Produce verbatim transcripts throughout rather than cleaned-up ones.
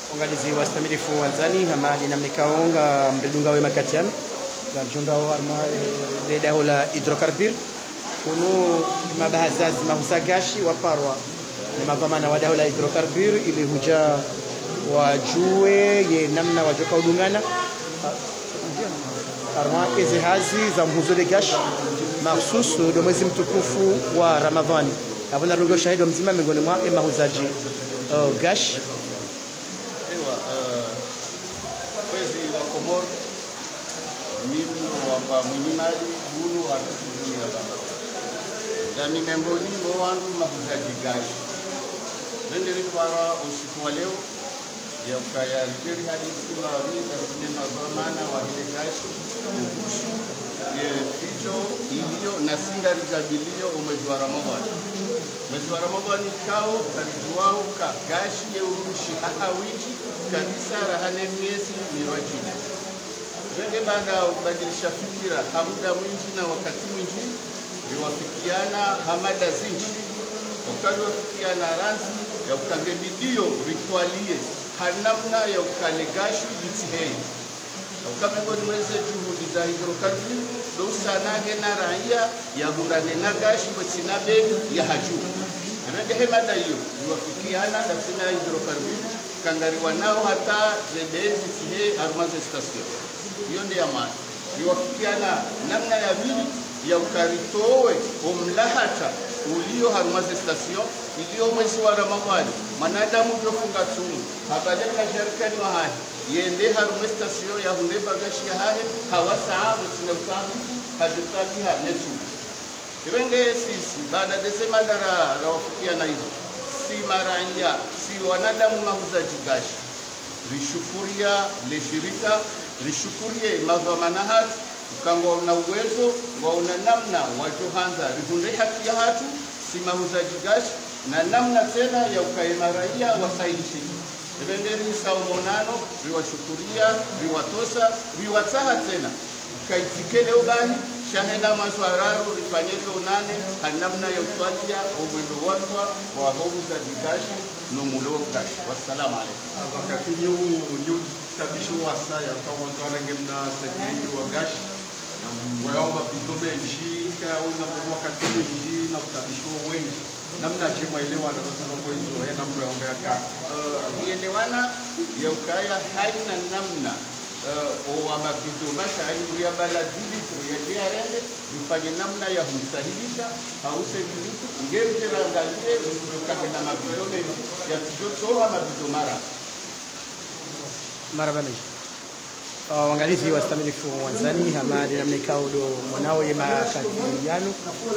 ongalizi wastamilifu wanzani hamadi namnikaonga mredunga we makatian la jonga warma de daula hidrocarbure kunu mabahazazi mahusagashi waparwa ni mavamana wa daula hidrocarbure ili huja wajue ye namna wajoka udungana arma eze hazi za mhuzo de gash mahsus do mwezi mtukufu wa Ramadhani abona rungo shahidi mzima miongoni mwa mahuzaji uh, gash ewa mwezi wa Komoro mimi wa mwenimali bulu wa dunia ndani memboni mwangu mahuzaji gash ndio para usiku wa leo ya kaya riperi hadithi wa wida kunena zamana wa ile gash kuhusu ye picho iliyo na singa rizabilio mwezi wa Ramadhani. Mwezi wa Ramadhani kao karijuao ka gashi ye urushi ahawiji kabisa rahane miezi miwajine. Wenge baada ubadilisha fikira hamuda mwingi na wakati mwingi viwafikiana hamada zinji wakati wafikiana ranzi ya ukange bidio ritualie hanamna ya ukale gashi bitihei ukamengoni mweze juhudi za hidrocarbure dosanage na raia ya gurane na gashi botsina beni ya haju rende hemada hiyo niwafikiana na sina hidrocarbure kangariwa nao hata zebezi tihe armaze station hiyo ndio maana niwafikiana namna ya vili ya ukaritowe umlahata ulio harumaze station iliyo mwezi wa Ramadhani manadamu jofunga tumu habadaka jarikani wa hai yende harume station ya hunde bagashi ya hai hawasaa msina utamu hajutaki hanetu kirenge sisi baada ya sema dara rawafikia na hizo si maranya si wanadamu mahuzaji gashi rishukuria le shirika rishukurie madhamana hatu ukangwa una uwezo wa una namna wajohanza rihunde haki ya hatu si mahuzaji gashi na namna tena ya ukaimaraia wasaidishi ebenderi saumonano riwashukuria riwatosa riwataha tena ukaitikele ubani shahenda maswararu rifanyeke unane hanamna ya utwalia umwendo watwa wa wahuzaji gashi no mulo gashi. Wassalamu alaikum. Wakati nyu nyu tabisho wasa ya kawanto arengemna sekretu wa gashi na mwaomba bidome njika una wakati mwingi na kutabisho wengi namna jema elewana kwa sababu hizo yana mwaomba ka elewana ya ukaya haina namna o ama bidoma shaibu ya baladili ya diarende mfanye namna ya kumsahihisha hause kitu ngemjera angalie ukakena mabidome ya tujotoa mabidomara marabani wangalizi wastamilifu wanzani hamadi namnikao do mwanao ye makatiyanu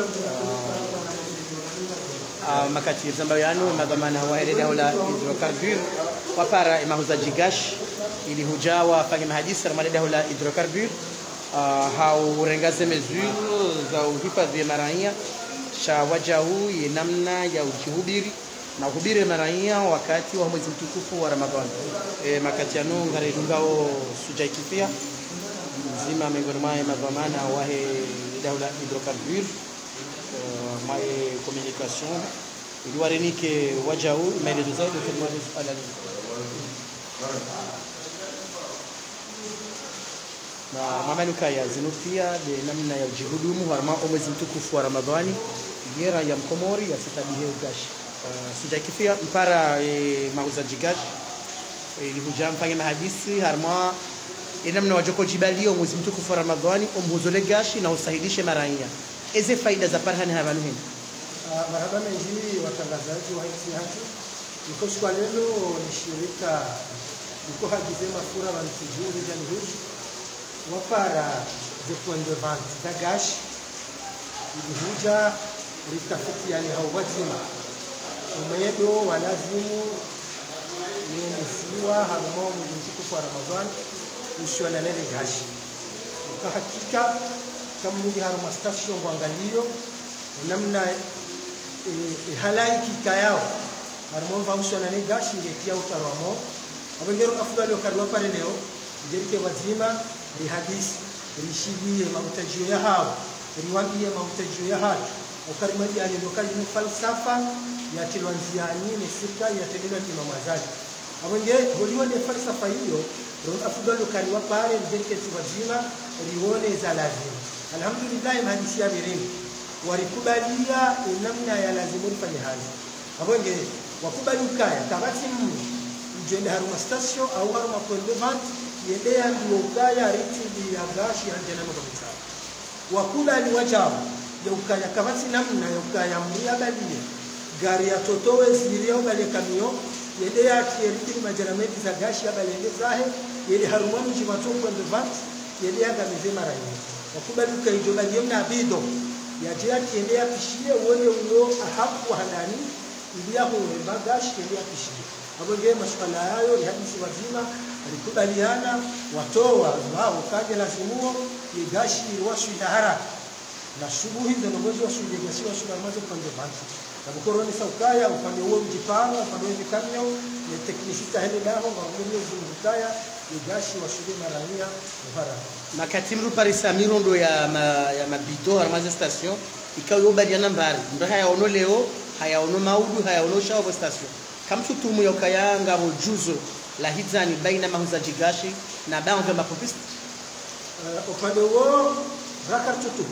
makati zambayanu madhamana wa ile daula hidrocarbure wapara mahuzaji gash ili hujawa fanya mahadisi na daula hidrocarbure hau rengaze mesure za uhifadhi ya maraia sha wajau ye namna ya ujihubiri na uhubiri maraia wakati wa mwezi mtukufu wa Ramadhani e, makati yanu ngaredungao suja ikifia mzima miongoni mwa madhamana wa daula hidrocarbure uh, mae communication ili warenike wajau maelezo zaidi kwa swala hili na mamanuka ya zinupia de namna ya ujihudumu harma mwezi mtukufu wa Ramadhani gera ya mkomori ya sitabihe ugashi uh, sijakifia mpara e, mauzaji gashi ili e, hujam fanya mahadisi harma namna wajoko jibalio mwezi mtukufu wa Ramadhani umhuzule gashi na usahilishe maraia eze faida za parhani habanu hini uh, marhaba mengi watangazaji wa hizi hatu niko kwa lelo ni shirika niko hagize mafura wa mtijuri jani huji wapara de point de vente da gash ili huja ritafikiani hawazima umedo walazimu ni msiwa harmo mtukufu wa Ramadhan ushwana nele gash kwa hakika kama ni harmo station kuangalio namna e, e, halaiki kayao harmo va ushwana nele gash ngetia utaramo abengero afudali okarwa pale leo jerike wazima ni hadisi rishibiye mahutajio ya hao riwambie mahutajio ya hatu ukarimadi aliyokali ni falsafa ya tilwanziani ni sika ya telelo ya mazali abonge holione falsafa hiyo ron afdalu kali wapare mjenketi wazima lione za lazima. Alhamdulillah mhandisi ya mirini walikubalia namna ya lazima ufanye hazi abonge wakubali ukaya tabati mjende haruma station au haruma point de vente yendea ndio ukaya riti ya gashi ya jana mkamisa wakubali wajao ya ukaya kabati namna ya ukaya mria balie gari ya totowe zirio bale kamio yendea riti majarameti za gashi ya bale zahe yele haruma mji matoko point de vente yendea gamize mara hiyo wakubali ukaya joba na bido ya jia kiendea kishie uone uno ahabu handani ilia huwe bagashi kiendea kishie hapo ndio masuala hayo ni hadisi wazima alikubaliana watoa wao kaje lazimuo ni gashi washu dahara na shubuhi ndio mwezi wa shughuli ya siwa shughuli mazo pande banki na bukoroni saukaya upande huo mjipano upande wa kamyo ni teknisita hele daho ngombe zungukaya ni gashi wa shughuli marania mfara na katimru parisa mirondo ya ma, ya mabito harmaze station ikayo badiana mbari ndo haya ono leo haya ono maudu haya ono shawo station kamtu tumu yokayanga bojuzo la hizani baina mahuzaji gashi na baadhi ya mapopista uh, upande huo rakartutu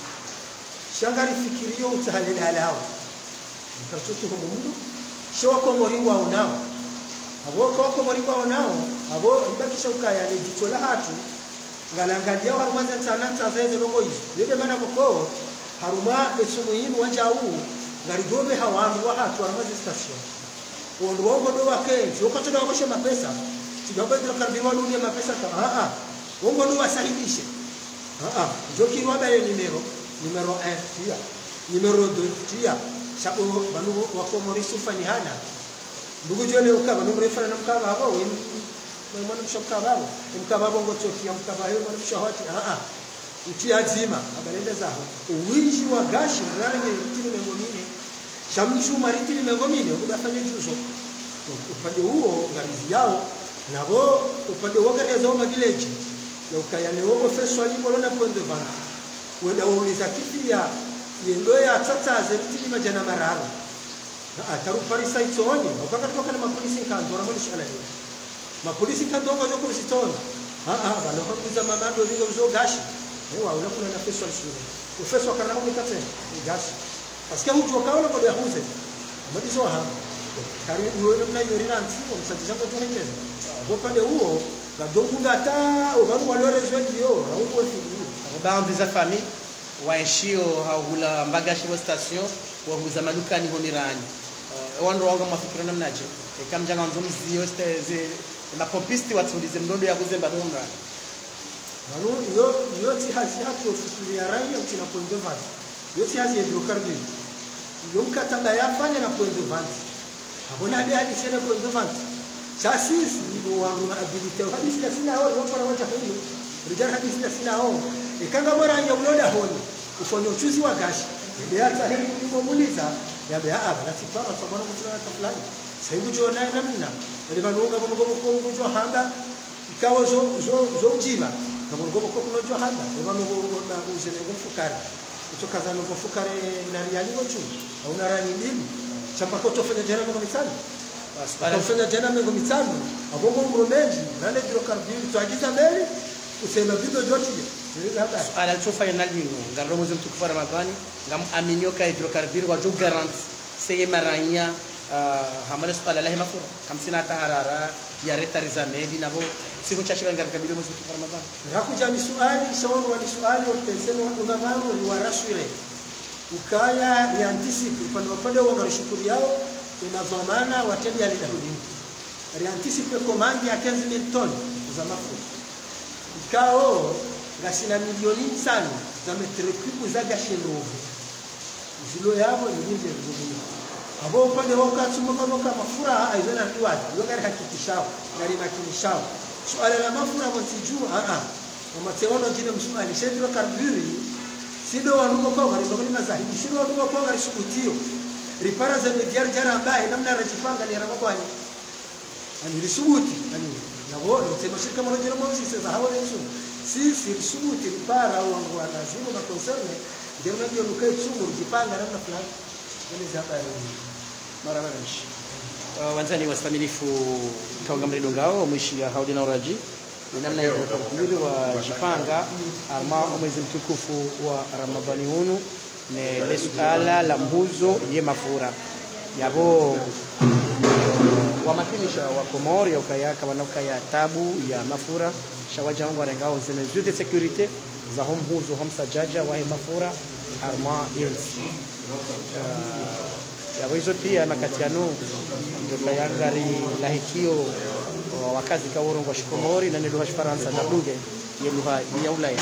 shangari fikirio utahalila alao rakartutu mundu showa kwa moringwa unao abo kwa moringwa unao abo ibakisha ukaya ni jitola hatu ngalangalia harumanza tananta zaidi longo hizo yeye maana koko haruma esumuhimu wanja huu ngarigobe hawandu wa hatu harumanza station ondo wongo ndo wake ukotoka ngoshe mapesa tidoba ndio karbiwa dunia mapesa ta a a wongo ndo wasaidishe a a joki roba ye numero numero un tia numero deux tia sabo banu wako morisu fanihana ndugu jone ukaba numero ifana na mkaba hapo mwana mshoka babo mkaba bongo choki ya mkaba hiyo mwana mshahati a a utia zima abalenda zao uwinji wa gashi rangi tini mengomine shamshu maritini mengomine udafanya juzo upande huo ngarizi yao nabo upande woga ya zao village ya ukayane wogo feswa limbo lona point de vente wenda wauliza kifia yendo ya tata zitini majana mararo na ataru parisa itoni wakati toka na mapolisi kanto na mwisho ala hiyo mapolisi kanto ngojo kulisitoni ah ah balo kwa mamando hizo zo gashi ewa unakuna na feswa shule ufeswa kana kwa mikate gashi paske hujo kaona kwa ya huze madizo ha kari uone mna yorina ntiko msajisha kwa tunaje kwa pande huo kadonga ta ubaru walore zwendio au kwa fidu baadhi za famille waishio haula mbagashi wa station wa huza madukani honirani wando wanga mafikira namnaje kama janga nzomzio steze mapopisti watulize mdondo ya kuzemba donga Manu yo yo ti hazi hapo kufikiria raia kina point de vente. Yo ti hazi hydrocarbure. Yo mkataba yafanya na point de vente. Hakuna hadi hadi sema point de vente. Sasa ndio wangu ability hadi sina sina hao wako na wacha hiyo. Rijana hadi sina sina hao. Ikanga bora anje uloda honi. Ufanye uchuzi wa gashi. Ndio hata hili nilipomuuliza ya bea aba na sipara sababu kuna fulani. Sasa hivi jo na namna. Ndio banunga kwa mgomo kwa mgomo hanga. Ikawa zo zo zo jima. Kama ngogo kwa kunojua handa eba ngo na uzele ngofukari kutoka za ngofukari na riali ngochu au na rani mbili chamba ko tofanya jana ngo mitano basi para tofanya jana ngo mitano abongo mromeji nale hydrocarbure tuagiza mbele usema bido joti ndio hapa ala tofanya na lingo ngaro mozo mtukufu Ramadhani ngam aminyoka hydrocarbure wa jo garant seye maranya hamala swala lahi mafura kam sina taharara ya retariza medi nabo siku chache ngara kabila mwezi wa Ramadhani hakuja ni swali shauri wa swali utesema kuna mambo ni warashire ukaya ni anticipe upande upande wa ngari yao ina dhamana wateja lidahudi ri anticipe komandi ya quinze mille ton za mafuta ikao gasina milioni tano za metri kubu za gashendo zilo yao ni nje ndio abo upande wa katsumo kama mafura aizana ndiwaje yo gari hakikishao gari makishao swala la mafura mtijua a a umateona jina msumali shedro karburi sido wanuko kwa gari ndio ni mazahidi sido wanuko kwa gari subutio ripara za mediar jara ambaye namna rajipanga ni ramo kwani ani risubuti ani nabo sema shirika moja na moja sasa hawa lesu sisi risubuti ripara au wa lazima na concerne ndio ndio nukai sumu rajipanga namna fulani ni za habari mara mara uh, wanzani wasimamilifu kaunga mredo ngao mwishi ya haudi na uraji ni namna ya kukabiri wa jipanga ama mwezi mtukufu wa Ramadhani hunu ne lesuala la mbuzo ye mafura yabo wamakinisha wa Komori ukayaka wanokaya tabu ya mafura shawaja wangu warengao zene zute security za hom mbuzo hom sajaja wa mafura arma yensi yabo hizo pia makatiano ndio yangari lahikio wakazi ka urongo wa Komori na lugha ya Faransa na lugha ya lugha ya Ulaya.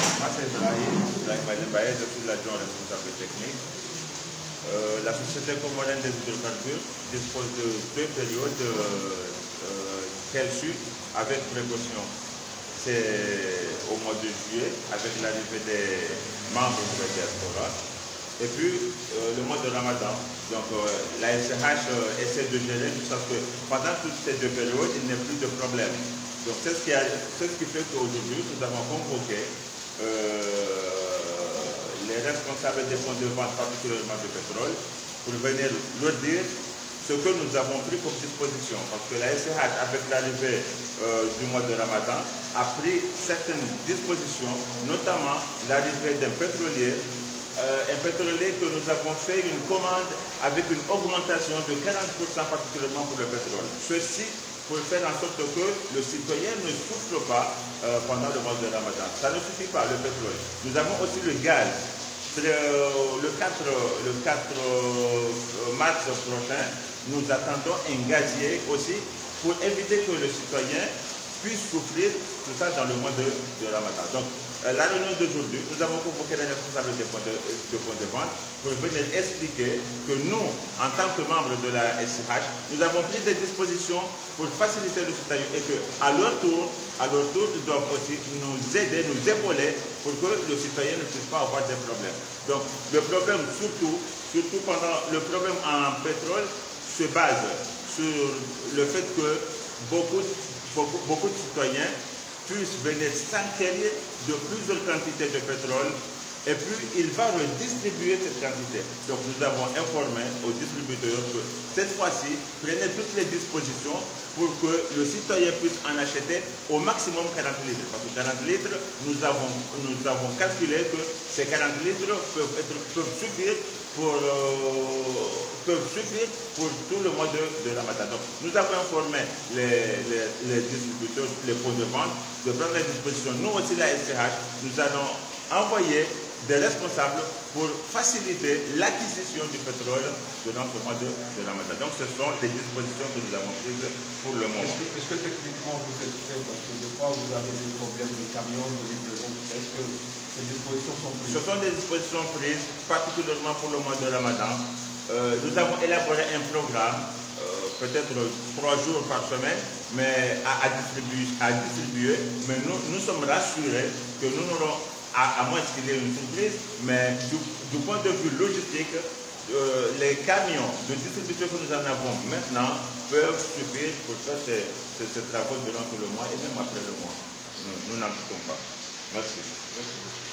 Euh, la Société comorienne des hydrocarbures dispose de deux périodes euh, qu'elle suit avec précaution. C'est au mois de juillet avec l'arrivée des membres de la diaspora et puis euh, le mois de Ramadan. Donc euh, la S H euh, essaie de gérer tout ça parce que pendant toutes ces deux périodes il n'y a plus de problème. Donc c'est ce qui, a, ce qui fait qu'aujourd'hui nous avons convoqué euh, les responsables des fonds de vente, particulièrement de pétrole, pour venir leur dire ce que nous avons pris comme disposition. Parce que la S H, avec l'arrivée euh, du mois de Ramadan, a pris certaines dispositions, notamment l'arrivée d'un pétrolier, euh, un pétrolier que nous avons fait une commande avec une augmentation de quarante pour cent particulièrement pour le pétrole. Ceci pour faire en sorte que le citoyen ne souffre pas euh, pendant le mois de Ramadan. Ça ne suffit pas, le pétrole. Nous avons aussi le gaz. Le quatre mars prochain, nous attendons un gazier aussi pour éviter que le citoyen puisse souffrir tout ça dans le mois de, de Ramadan. Donc, euh, la réunion d'aujourd'hui, nous avons convoqué les responsables des points de, de, points de vente pour venir expliquer que nous, en tant que membres de la S H, nous avons pris des dispositions pour faciliter le citoyen et qu'à leur tour, à leur tour, ils doivent aussi nous aider, nous épauler pour que le citoyen ne puisse pas avoir des problèmes. Donc, le problème, surtout, surtout pendant le problème en pétrole, se base sur le fait que beaucoup, beaucoup, beaucoup de citoyens puissent venir s'enquérir de plusieurs quantités de pétrole et puis il va redistribuer cette quantité. Donc nous avons informé aux distributeurs que cette fois-ci, prenez toutes les dispositions pour que le citoyen puisse en acheter au maximum quarante litres. Parce que quarante litres, nous avons, nous avons calculé que ces quarante litres peuvent, être, peuvent, suffire, pour, euh, peuvent suffire pour tout le mois de, de Ramadan. Donc nous avons informé les, les, les distributeurs, les points de vente, de prendre les dispositions. Nous aussi, la S H, nous allons envoyer des responsables pour faciliter l'acquisition du pétrole durant ce mois de, de Ramadan. Donc ce sont les dispositions que nous avons prises pour le moment. Est-ce que, est-ce que techniquement vous êtes prêt? Parce que je crois que vous avez des problèmes de camions, de livraison. Est-ce que ces dispositions sont prises? Ce sont des dispositions prises, particulièrement pour le mois de Ramadan. Euh, nous avons élaboré un programme, euh, peut-être trois jours par semaine, mais à, à, distribuer, à distribuer. Mais nous, nous sommes rassurés que nous n'aurons, à, à moins qu'il y ait une surprise, mais du, du point de vue logistique, euh, les camions de distribution que nous en avons maintenant peuvent suffire pour faire ces, ces, ces travaux durant tout le mois et même après le mois. Nous, nous n'en doutons pas. Merci. Merci.